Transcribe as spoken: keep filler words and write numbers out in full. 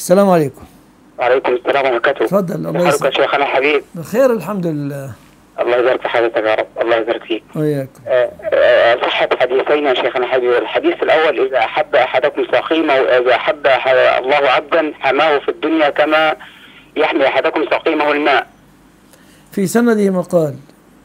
السلام عليكم. وعليكم السلام ورحمة الله وبركاته. اتفضل. الله يسعدك يا شيخنا الحبيب. بخير الحمد لله. الله يبارك في حضرتك يا رب، الله يبارك فيك. وياكم. صحة حديثين يا شيخنا الحبيب. الحديث الأول: إذا أحب أحدكم سقيمه، وإذا أحب الله عبدا حماه في الدنيا كما يحمي أحدكم سقيمه الماء. في سنده مقال.